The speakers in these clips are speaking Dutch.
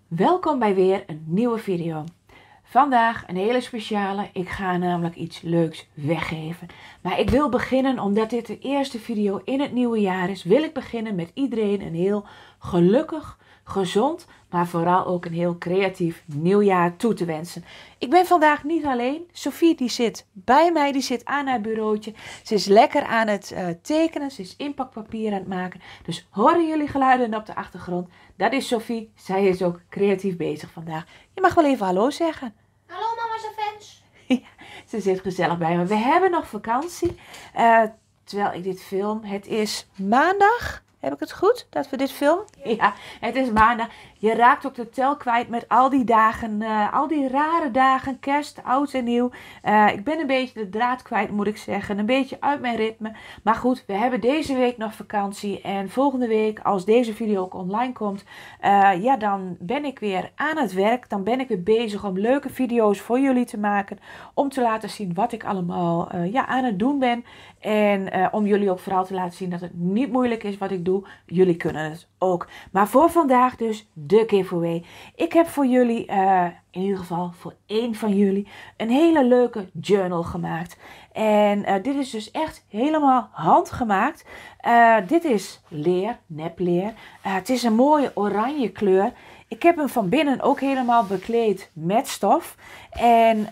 Welkom bij weer een nieuwe video. Vandaag een hele speciale. Ik ga namelijk iets leuks weggeven. Maar ik wil beginnen, omdat dit de eerste video in het nieuwe jaar is, wil ik beginnen met iedereen een heel gelukkig, gezond, maar vooral ook een heel creatief nieuwjaar toe te wensen. Ik ben vandaag niet alleen. Sophie die zit bij mij, die zit aan haar bureautje. Ze is lekker aan het tekenen, ze is inpakpapier aan het maken. Dus horen jullie geluiden op de achtergrond? Dat is Sophie, zij is ook creatief bezig vandaag. Je mag wel even hallo zeggen. Hallo mama's en fans. Ja, ze zit gezellig bij me. We hebben nog vakantie, terwijl ik dit film. Het is maandag. Heb ik het goed dat we dit filmen? Ja, het is maandag. Je raakt ook de tel kwijt met al die dagen, al die rare dagen, kerst, oud en nieuw. Ik ben een beetje de draad kwijt, moet ik zeggen. Een beetje uit mijn ritme. Maar goed, we hebben deze week nog vakantie. En volgende week, als deze video ook online komt, ja, dan ben ik weer aan het werk. Dan ben ik weer bezig om leuke video's voor jullie te maken. Om te laten zien wat ik allemaal aan het doen ben. En om jullie ook vooral te laten zien dat het niet moeilijk is wat ik doe. Jullie kunnen het ook. Maar voor vandaag dus de giveaway. Ik heb voor jullie, in ieder geval voor één van jullie, een hele leuke journal gemaakt. En dit is dus echt helemaal handgemaakt. Dit is leer, nepleer. Het is een mooie oranje kleur. Ik heb hem van binnen ook helemaal bekleed met stof. En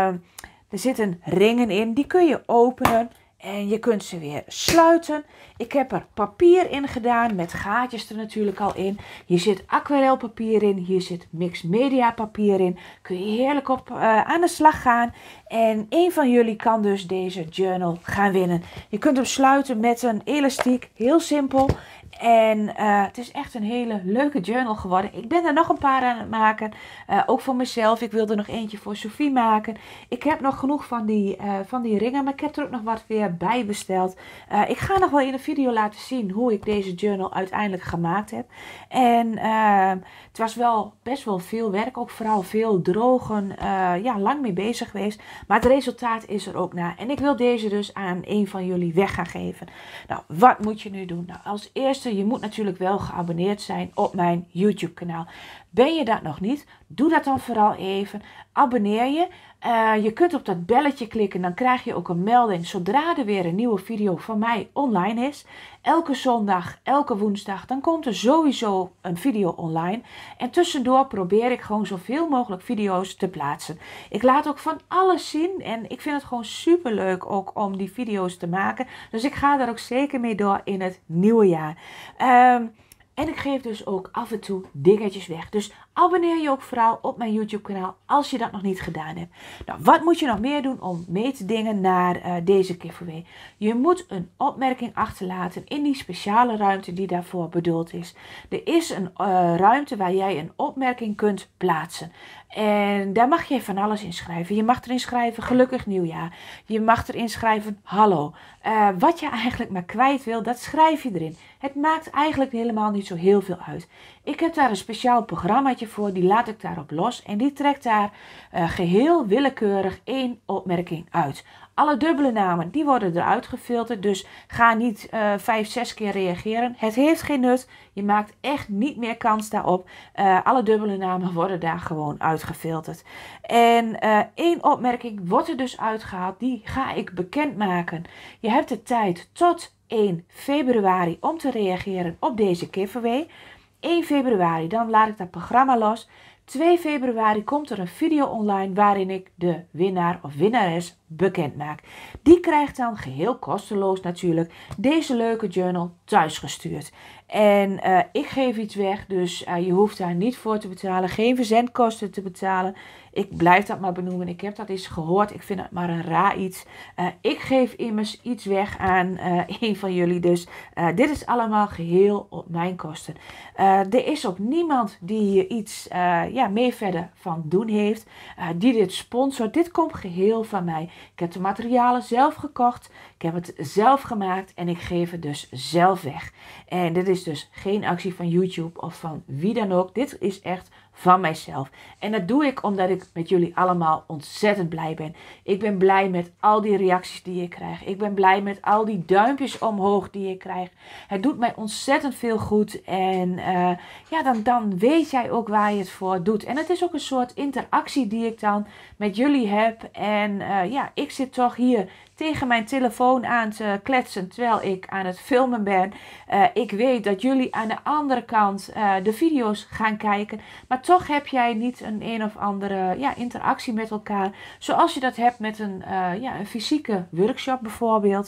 er zitten ringen in, die kun je openen. En je kunt ze weer sluiten. Ik heb er papier in gedaan, met gaatjes er natuurlijk al in. Hier zit aquarelpapier in, hier zit mixed media papier in. Kun je heerlijk op aan de slag gaan. En een van jullie kan dus deze journal gaan winnen. Je kunt hem sluiten met een elastiek, heel simpel. En het is echt een hele leuke journal geworden. Ik ben er nog een paar aan het maken. Ook voor mezelf. Ik wilde nog eentje voor Sophie maken. Ik heb nog genoeg van die ringen. Maar ik heb er ook nog wat weer bij besteld. Ik ga nog wel in een video laten zien hoe ik deze journal uiteindelijk gemaakt heb. En het was wel best wel veel werk. Ook vooral veel drogen. Lang mee bezig geweest. Maar het resultaat is er ook na. En ik wil deze dus aan een van jullie weg gaan geven. Nou, wat moet je nu doen? Nou, als eerste, je moet natuurlijk wel geabonneerd zijn op mijn YouTube kanaal. Ben je dat nog niet? Doe dat dan vooral even. Abonneer je. Je kunt op dat belletje klikken. Dan krijg je ook een melding zodra er weer een nieuwe video van mij online is. Elke zondag, elke woensdag. Dan komt er sowieso een video online. En tussendoor probeer ik gewoon zoveel mogelijk video's te plaatsen. Ik laat ook van alles zien. En ik vind het gewoon super leuk ook om die video's te maken. Dus ik ga daar ook zeker mee door in het nieuwe jaar. En ik geef dus ook af en toe dingetjes weg. Dus abonneer je ook vooral op mijn YouTube kanaal als je dat nog niet gedaan hebt. Nou, wat moet je nog meer doen om mee te dingen naar deze giveaway? Je moet een opmerking achterlaten in die speciale ruimte die daarvoor bedoeld is. Er is een ruimte waar jij een opmerking kunt plaatsen. En daar mag je van alles in schrijven. Je mag erin schrijven gelukkig nieuwjaar. Je mag erin schrijven hallo. Wat je eigenlijk maar kwijt wil, dat schrijf je erin. Het maakt eigenlijk helemaal niet zo heel veel uit. Ik heb daar een speciaal programmaatje voor, die laat ik daarop los. En die trekt daar geheel willekeurig één opmerking uit. Alle dubbele namen, die worden eruit gefilterd. Dus ga niet 5, 6 keer reageren. Het heeft geen nut. Je maakt echt niet meer kans daarop. Alle dubbele namen worden daar gewoon uitgefilterd. En één opmerking wordt er dus uitgehaald. Die ga ik bekendmaken. Je hebt de tijd tot 1 februari om te reageren op deze giveaway. 1 februari, dan laat ik dat programma los. 2 februari komt er een video online waarin ik de winnaar of winnares bekend maak. Die krijgt dan geheel kosteloos natuurlijk deze leuke journal thuisgestuurd. En ik geef iets weg, dus je hoeft daar niet voor te betalen, geen verzendkosten te betalen. Ik blijf dat maar benoemen. Ik heb dat eens gehoord. Ik vind het maar een raar iets. Ik geef immers iets weg aan een van jullie. Dus dit is allemaal geheel op mijn kosten. Er is ook niemand die hier iets mee verder van doen heeft. Die dit sponsort. Dit komt geheel van mij. Ik heb de materialen zelf gekocht. Ik heb het zelf gemaakt. En ik geef het dus zelf weg. En dit is dus geen actie van YouTube of van wie dan ook. Dit is echt van mijzelf. En dat doe ik omdat ik met jullie allemaal ontzettend blij ben. Ik ben blij met al die reacties die ik krijg. Ik ben blij met al die duimpjes omhoog die ik krijg. Het doet mij ontzettend veel goed. En dan weet jij ook waar je het voor doet. En het is ook een soort interactie die ik dan met jullie heb. En ik zit toch hier tegen mijn telefoon aan te kletsen terwijl ik aan het filmen ben. Ik weet dat jullie aan de andere kant de video's gaan kijken. Maar toch heb jij niet een of andere interactie met elkaar. Zoals je dat hebt met een fysieke workshop bijvoorbeeld.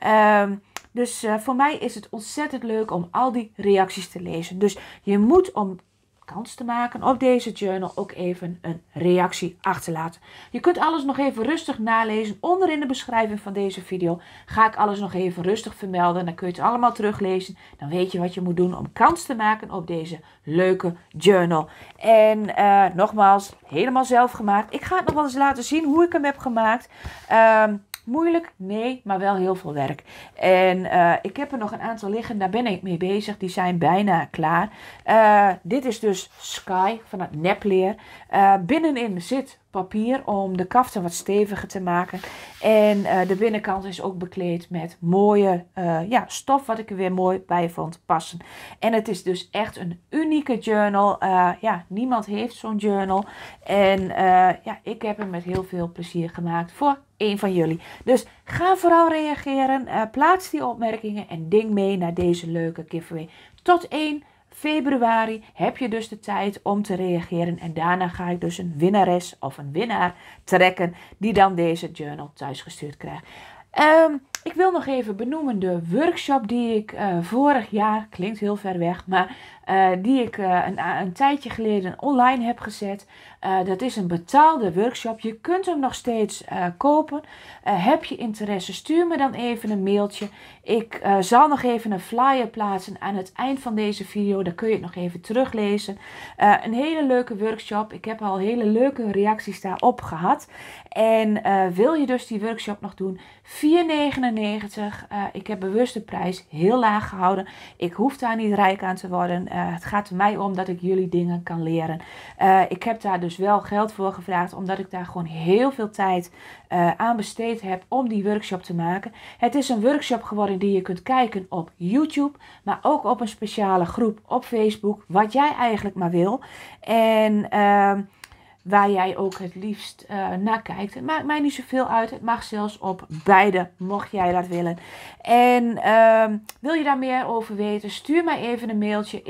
Dus voor mij is het ontzettend leuk om al die reacties te lezen. Dus je moet om kans te maken op deze journal ook even een reactie achterlaten. Je kunt alles nog even rustig nalezen. Onder in de beschrijving van deze video ga ik alles nog even rustig vermelden. Dan kun je het allemaal teruglezen. Dan weet je wat je moet doen om kans te maken op deze leuke journal. En nogmaals, helemaal zelf gemaakt. Ik ga het nog wel eens laten zien hoe ik hem heb gemaakt. Moeilijk? Nee, maar wel heel veel werk. En ik heb er nog een aantal liggen, daar ben ik mee bezig. Die zijn bijna klaar. Dit is dus Sky van het nepleer. Binnenin zit papier om de kaften wat steviger te maken. En de binnenkant is ook bekleed met mooie stof wat ik er weer mooi bij vond passen. En het is dus echt een unieke journal. Niemand heeft zo'n journal. En ik heb hem met heel veel plezier gemaakt voor een van jullie. Dus ga vooral reageren. Plaats die opmerkingen en ding mee naar deze leuke giveaway. Tot 1 februari heb je dus de tijd om te reageren. En daarna ga ik dus een winnares of een winnaar trekken die dan deze journal thuisgestuurd krijgt. Ik wil nog even benoemen de workshop die ik vorig jaar, klinkt heel ver weg, maar die ik een tijdje geleden online heb gezet. Dat is een betaalde workshop. Je kunt hem nog steeds kopen. Heb je interesse, stuur me dan even een mailtje. Ik zal nog even een flyer plaatsen aan het eind van deze video. Dan kun je het nog even teruglezen. Een hele leuke workshop. Ik heb al hele leuke reacties daarop gehad. En wil je dus die workshop nog doen? €4,99. Ik heb bewust de prijs heel laag gehouden. Ik hoef daar niet rijk aan te worden. Het gaat er mij om dat ik jullie dingen kan leren. Ik heb daar dus wel geld voor gevraagd, omdat ik daar gewoon heel veel tijd aan besteed heb om die workshop te maken. Het is een workshop geworden die je kunt kijken op YouTube, maar ook op een speciale groep op Facebook, wat jij eigenlijk maar wil. En waar jij ook het liefst naar kijkt. Het maakt mij niet zoveel uit. Het mag zelfs op beide, mocht jij dat willen. En wil je daar meer over weten? Stuur mij even een mailtje.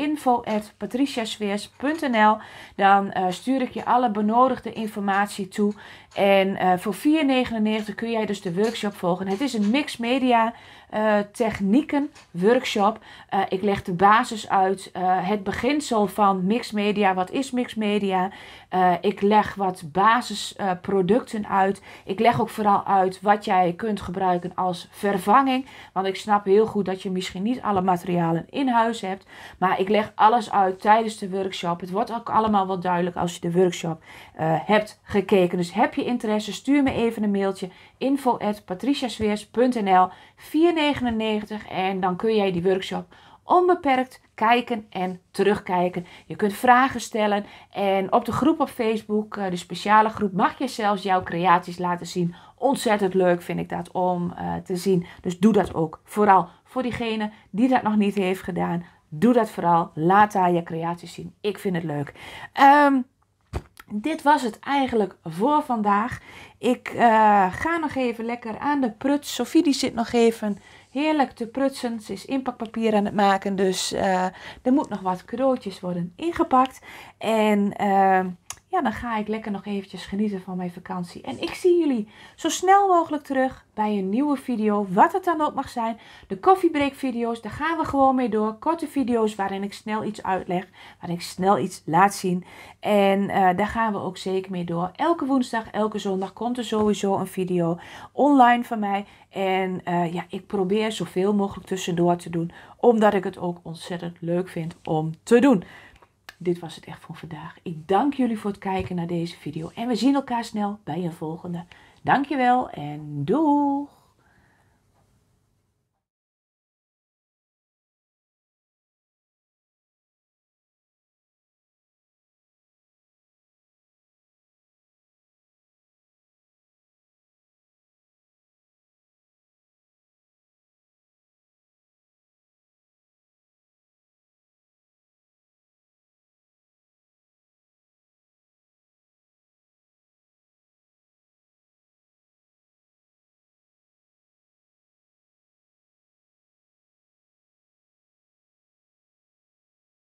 info@patriciasweers.nl. Dan stuur ik je alle benodigde informatie toe. En voor €4,99 kun jij dus de workshop volgen. Het is een mixed media technieken workshop. Ik leg de basis uit. Het beginsel van mixed media. Wat is mixed media? Ik leg wat basisproducten uit. Ik leg ook vooral uit wat jij kunt gebruiken als vervanging. Want ik snap heel goed dat je misschien niet alle materialen in huis hebt. Maar ik leg alles uit tijdens de workshop. Het wordt ook allemaal wel duidelijk als je de workshop hebt gekeken. Dus heb je interesse, stuur me even een mailtje. info@patriciasweers.nl. €4,99 en dan kun jij die workshop onbeperkt kijken en terugkijken. Je kunt vragen stellen en op de groep op Facebook, de speciale groep, mag je zelfs jouw creaties laten zien. Ontzettend leuk vind ik dat om te zien. Dus doe dat ook. Vooral voor diegene die dat nog niet heeft gedaan. Doe dat vooral. Laat daar je creaties zien. Ik vind het leuk. Dit was het eigenlijk voor vandaag. Ik ga nog even lekker aan de pruts. Sophie die zit nog even heerlijk te prutsen. Ze is inpakpapier aan het maken. Dus er moet nog wat cadeautjes worden ingepakt. En dan ga ik lekker nog eventjes genieten van mijn vakantie. En ik zie jullie zo snel mogelijk terug bij een nieuwe video. Wat het dan ook mag zijn. De koffiebreak video's, daar gaan we gewoon mee door. Korte video's waarin ik snel iets uitleg. Waarin ik snel iets laat zien. En daar gaan we ook zeker mee door. Elke woensdag, elke zondag komt er sowieso een video online van mij. En ik probeer zoveel mogelijk tussendoor te doen. Omdat ik het ook ontzettend leuk vind om te doen. Dit was het echt voor vandaag. Ik dank jullie voor het kijken naar deze video. En we zien elkaar snel bij een volgende. Dankjewel en doeg!